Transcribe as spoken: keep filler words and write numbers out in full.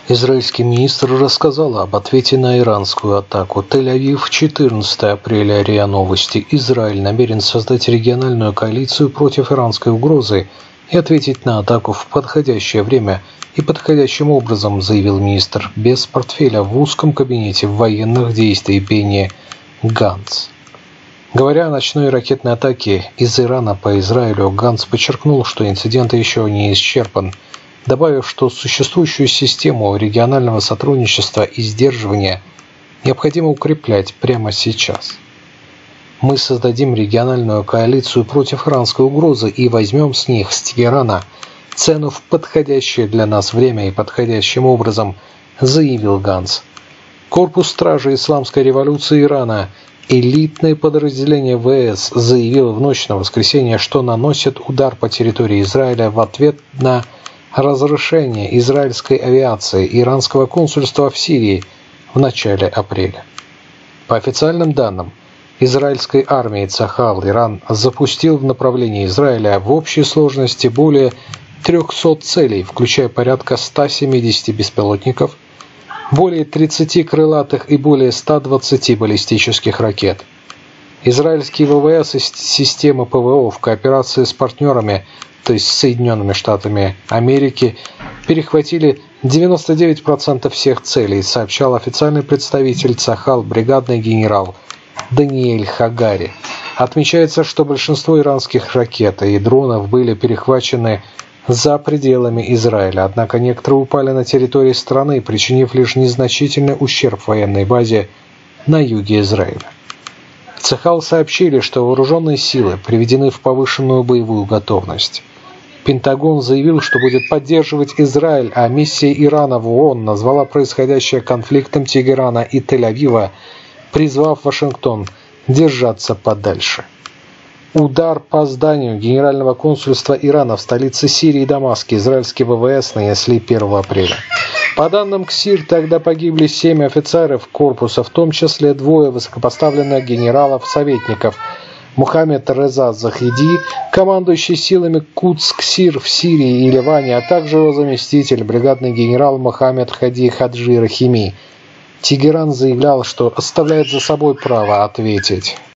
Израильский министр рассказал об ответе на иранскую атаку. Тель-Авив, четырнадцатое апреля, РИА Новости. Израиль намерен создать региональную коалицию против иранской угрозы и ответить на атаку в подходящее время и подходящим образом, заявил министр без портфеля в узком кабинете военных действий Бенни Ганц. Говоря о ночной ракетной атаке из Ирана по Израилю, Ганц подчеркнул, что инцидент еще не исчерпан, добавив, что существующую систему регионального сотрудничества и сдерживания необходимо укреплять прямо сейчас. Мы создадим региональную коалицию против иранской угрозы и возьмем с них, с Тегерана, цену в подходящее для нас время и подходящим образом, заявил Ганц. Корпус стражи Исламской революции Ирана, элитное подразделение ВС, заявил в ночь на воскресенье, что наносит удар по территории Израиля в ответ на разрушение израильской авиации иранского консульства в Сирии в начале апреля. По официальным данным, израильской армии Цахал Иран запустил в направлении Израиля в общей сложности более трехсот целей, включая порядка ста семидесяти беспилотников, более тридцати крылатых и более ста двадцати баллистических ракет. Израильские ВВС и системы ПВО в кооперации с партнерами, то есть Соединенными Штатами Америки, перехватили девяносто девять процентов всех целей, сообщал официальный представитель Цахал, бригадный генерал Даниэль Хагари. Отмечается, что большинство иранских ракет и дронов были перехвачены за пределами Израиля, однако некоторые упали на территории страны, причинив лишь незначительный ущерб военной базе на юге Израиля. В Цахал сообщили, что вооруженные силы приведены в повышенную боевую готовность. Пентагон заявил, что будет поддерживать Израиль, а миссия Ирана в ООН назвала происходящее конфликтом Тегерана и Тель-Авива, призвав Вашингтон держаться подальше. Удар по зданию Генерального консульства Ирана в столице Сирии Дамаске израильские ВВС нанесли первого апреля. По данным КСИР, тогда погибли семь офицеров корпуса, в том числе двое высокопоставленных генералов-советников. Мухаммед Реза Захиди, командующий силами Кудс-КСИР в Сирии и Ливане, а также его заместитель, бригадный генерал Мухаммед Хади Хаджи Рахими. Тегеран заявлял, что оставляет за собой право ответить.